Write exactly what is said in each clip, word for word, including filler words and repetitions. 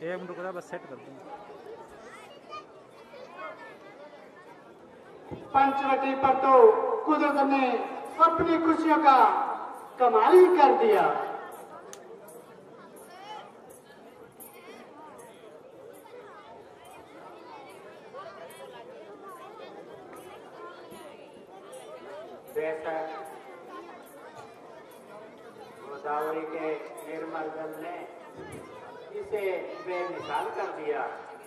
एक मिनट रुको, बस सेट कर दूँ। पंचवटी पर तो कुदरत ने अपनी खुशियों का कमाल ही कर दिया। बेशक गोदावरी के निर्मल जल ने इसे बेमिसाल कर दिया।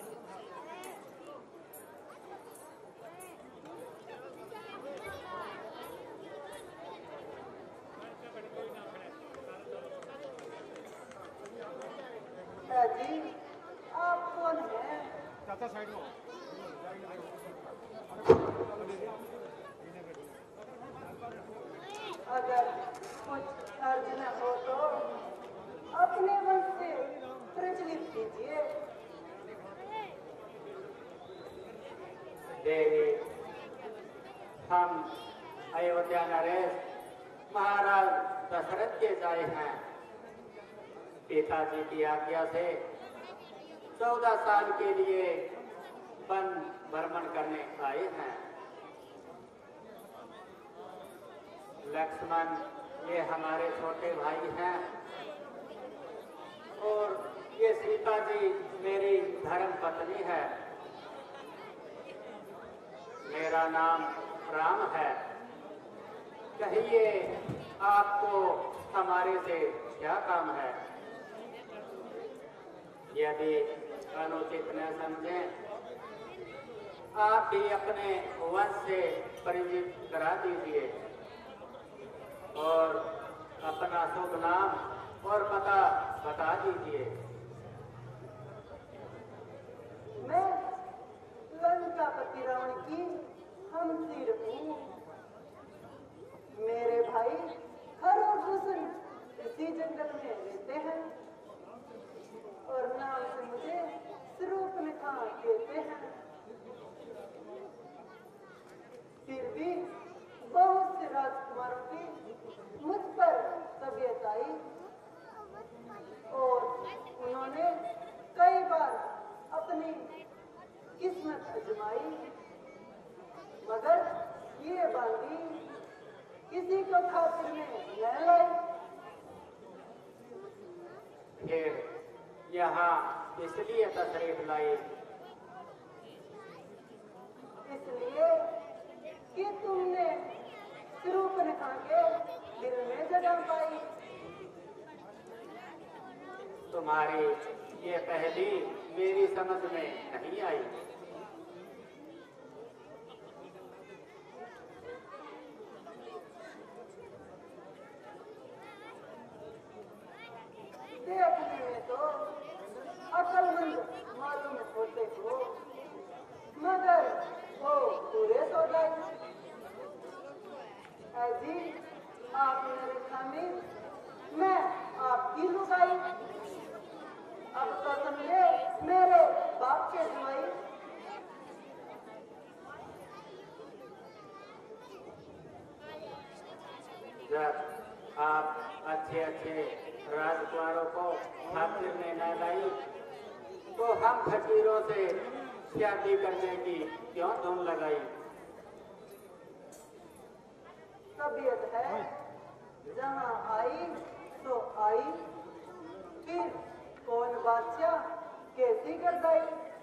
जी आप कौन है? चाचा साइड में। अगर कुछ अर्ज न हो तो अपने मन से प्रचलित कीजिए। देवी, हम अयोध्या नरेश महाराज दशरथ के जाए हैं। पिताजी की आज्ञा से चौदह साल के लिए वन भ्रमण करने आए हैं। लक्ष्मण ये हमारे छोटे भाई हैं और ये सीता जी मेरी धर्म पत्नी है। मेरा नाम राम है। कहिए आपको हमारे से क्या काम है? यदि अनुचित न समझें, आप भी अपने वंश से परिचित करा दीजिए और अपना शुभ नाम और पता बता दीजिए। मैं लंकापति रावण की हमसिर हूँ। मेरे भाई हर और भूषण इसी जंगल में रहते हैं और नाम से मुझे शूर्पणखा कहते हैं। फिर भी बहुत से राजकुमारों की मुझ पर तबीयत आई और उन्होंने कई बार अपनी किस्मत आजमाई, मगर ये बांधी किसी को खातिर में न लाई। फिर यहाँ इसलिए तशरीफ लाई? इसलिए कि तुमने शूर्पणखा के दिल में जगह पाई। तुम्हारी ये पहली मेरी समझ में नहीं आई। देखने में तो अकलमंद मालूम होते हो, मगर वो पूरे सौदाई। जी आप मेरे स्वामी, मैं आपकी लुगाई। अब तो समझे मेरे बाप के जमाई। जब आप अच्छे अच्छे राजकुमारों को खातिर में न लाई तो हम फकीरों से शादी करने की क्यों धूम लगाई? तबीयत है जहाँ आई तो आई, फिर कौन बादशाह कैसी गर्दाई।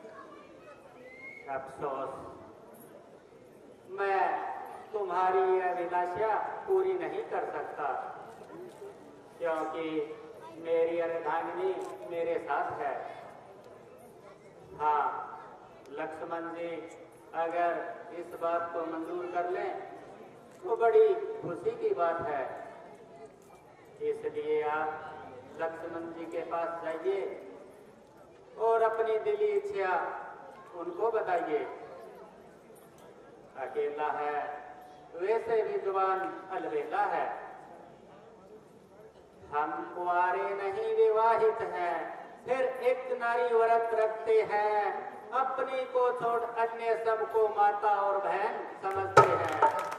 अफसोस, मैं तुम्हारी यह अभिलाषा पूरी नहीं कर सकता क्योंकि मेरी अर्धांगिनी मेरे साथ है। हाँ लक्ष्मण जी, अगर इस बात को मंजूर कर लें तो बड़ी खुशी की बात है। इसलिए आप लक्ष्मण जी के पास जाइए और अपनी दिली इच्छा उनको बताइए। अकेला है, वैसे भी जुबान अलबेला है। हम कुंवारे नहीं विवाहित हैं, फिर एक नारी व्रत रखते हैं, अपनी को छोड़ अन्य सबको माता और बहन समझते हैं।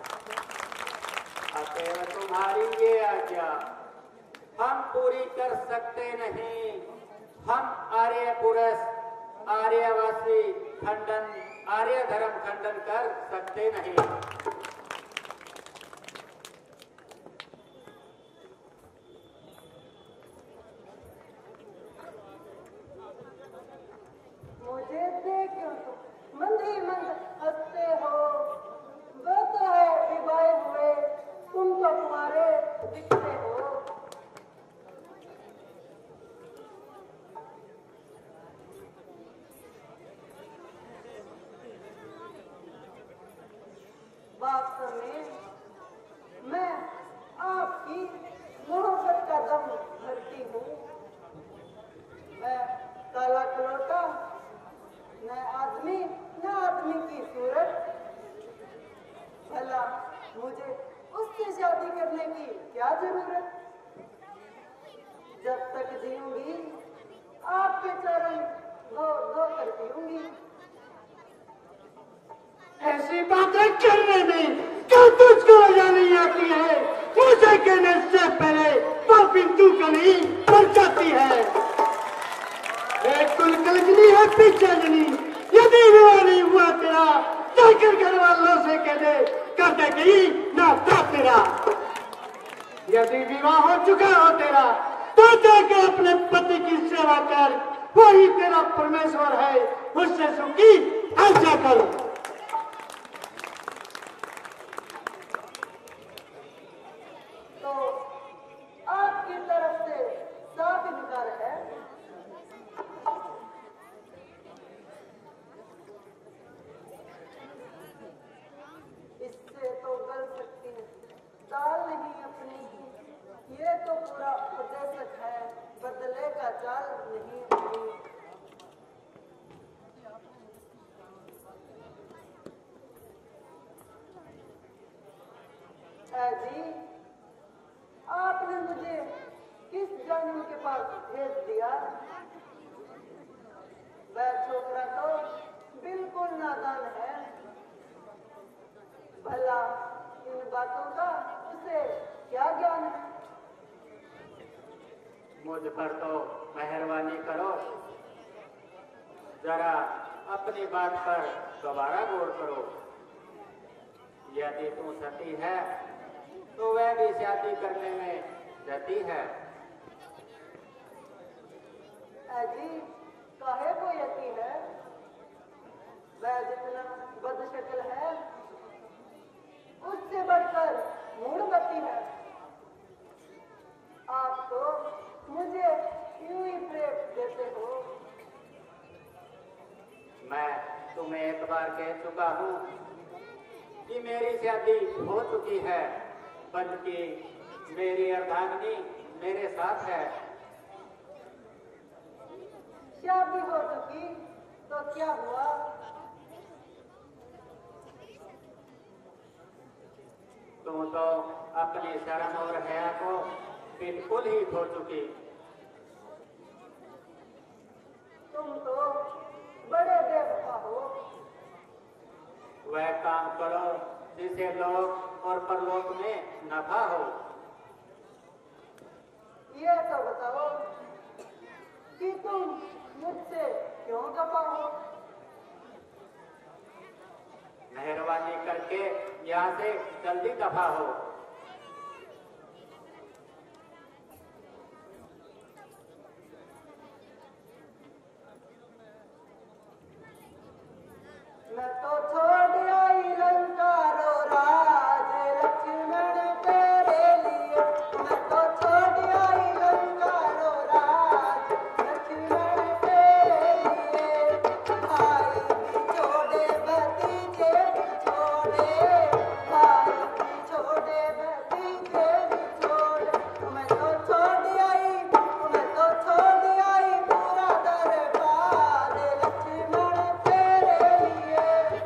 अतएव तुम्हारी ये आज्ञा हम पूरी कर सकते नहीं। हम आर्य आर्य पुरुष आर्यवासी खंडन आर्य धर्म खंडन कर सकते नहीं। मुझे देख मंदी मंद हंसते हो, वो तो है विवाह हुए, तुम तो तुम्हारे दिखते हो। वास्तव में मैं आपकी मोहब्बत का दम भरती हूँ। मैं काला कलोटा, न आदमी न आदमी की सूरत, भला मुझे उससे शादी करने की क्या जरूरत। जब तक जीऊंगी आपके चरण धो धो कर पीऊंगी। ऐसी बातें करने में क्या तुझको मजा नहीं आती है? मुझे कहने से पहले वो बिंदु कहीं मर जाती है। एक कुल कलजनी है पीछे जनी, यदि विवाह नहीं हुआ तेरा जाकर घर वालों से कह दे कर दे गई ना था तेरा। यदि विवाह हो चुका हो तेरा तो जाकर अपने पति की सेवा कर, वही तेरा परमेश्वर है, उससे सुखी ऐसा कर। तो आपकी तरफ से साफ इनकार है। इससे तो गल सकती है दाल नहीं अपनी, ये तो पूरा उपदेशक है, बदले का चाल नहीं अपनी। ऐ जी, आपने मुझे किस जन्म के पास भेज दिया? वह छोकरा तो बिल्कुल नादान है, भला इन बातों का उसे क्या ज्ञान है? मुझ पर तो मेहरबानी करो, जरा अपनी बात पर दोबारा गौर करो। यदि तू सती है तो वह भी शादी करने में जती है। जी, काहे को यकीन है? वह जितना बदशक्ल है उससे बढ़कर मूढ़मती है। आप तो मुझे यूं ही प्रेम देते हो। मैं तुम्हें एक बार कह चुका हूँ कि मेरी शादी हो चुकी है, बल्कि मेरी अर्धांगिनी मेरे साथ है। शादी हो चुकी तो क्या हुआ? तुम तो अपनी शर्म और हया को बिल्कुल ही खो चुकी। तुम तो बड़े बेवफा हो। वह काम करो जिसे लोक और परलोक में नफा हो। ये तो बताओ कि तुम मुझसे क्यों खफा हो? मेहरबानी करके यहाँ से जल्दी दफा हो। मैं तो छोड़ आई लंका रो राज लक्ष्मण तेरे लिए। मैं तो छोड़ आई लंका रो राज लक्ष्मण तेरे लिए। भाई भी छोड़े भतीजे भी छोड़े, भाई भी छोड़े भतीजे भी छोड़े। मैं तो छोड़ आई, मैं तो छोड़ आई पूरा दरबार लक्ष्मण तेरे लिए।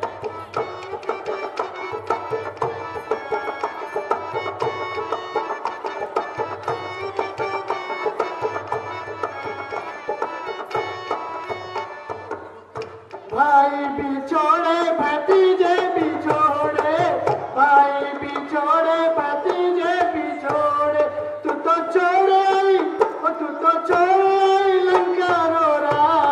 भाई भी छोड़े भतीजे भी छोड़े, भाई भी छोड़े भतीजे भी छोड़े। तू तो छोड़ आई, तू तो छोड़ आई लंका रो रहा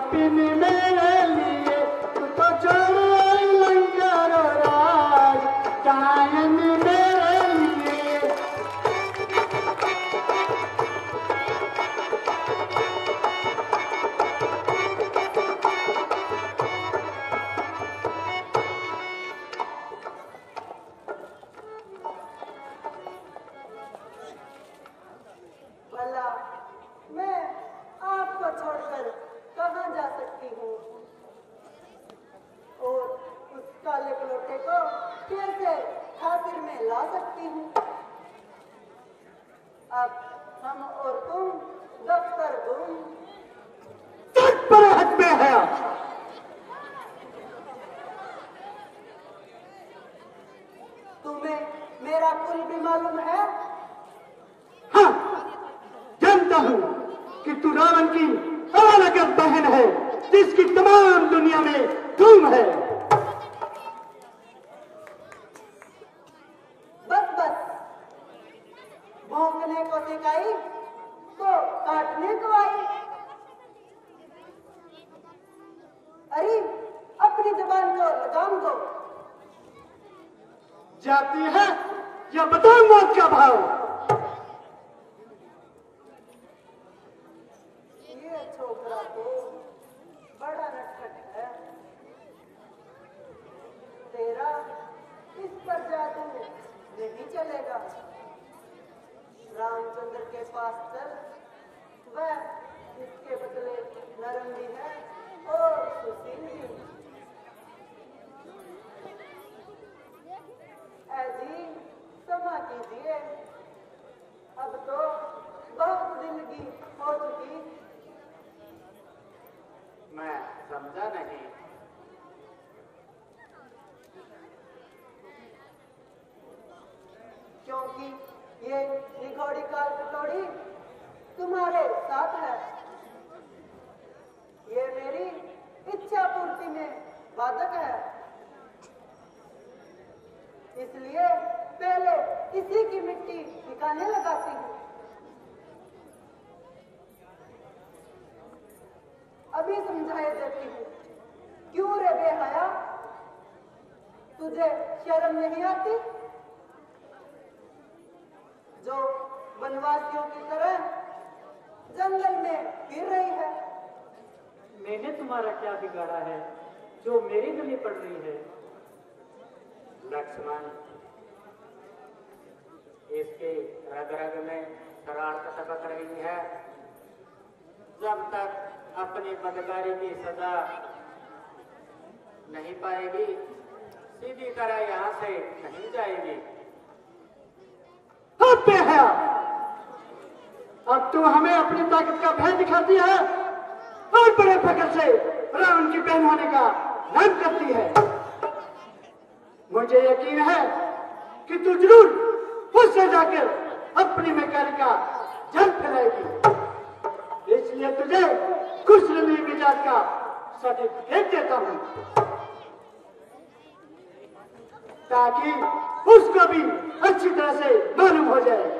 पापिन मेरे लिए तू तो छोड़ आई लंका रो राज कायन मेरे लिए। भला मैं आपको छोड़कर कहाँ जा सकती हूँ और उस काले पलोटे को कैसे खातिर में ला सकती हूँ। अब हम और तुम दफ्तर गुम। तुझ पर हक में है। तुम्हें मेरा कुल भी मालूम है? हाँ, जानता हूँ कि तू रावण की अवालकत बहन है जिसकी तमाम दुनिया में धूम है। बस बस भौंकने को सिखाई तो काटने को आई। अरे अपनी जबान को लगाम दो। जाती है या बताऊं मौत का भाव। ये छोकरा तो बड़ा नटखट है। तेरा इस पर जादू नहीं चलेगा। रामचंद्र के पास चल, वह इसके बदले नरम भी है और सुशील भी। ऐसी क्षमा कीजिए, अब तो बहुत जिंदगी हो चुकी। मैं समझा नहीं। क्योंकि ये निगोड़ी काल कटोरी तुम्हारे साथ है। ये मेरी इच्छा पूर्ति में बाधक है। इसलिए पहले इसी की मिट्टी ठिकाने लगाती हूँ। अभी समझाए देती हूँ। क्यों रे बेहया, तुझे शर्म नहीं आती जो वनवासियों की तरह जंगल में फिर रही है? मैंने तुम्हारा क्या बिगाड़ा है जो मेरी गली पड़ रही है? लक्ष्मण, इसके रग रग में शरारत टपक रही है। जब तक अपनी बदकारी की सजा नहीं पाएगी, सीधी तरह यहाँ से नहीं जाएगी। अब है, अब तू हमें अपनी ताकत का भय दिखाती है और बड़े फकर से रावण की बहन होने का नाम करती है। मुझे यकीन है कि तू जरूर उससे जाकर अपनी बेकारी का जल फैलाएगी। इसलिए तुझे खुश नमी मिजाज का सर्टिफिकेट देता हूँ ताकि उसको भी अच्छी तरह से मालूम हो जाए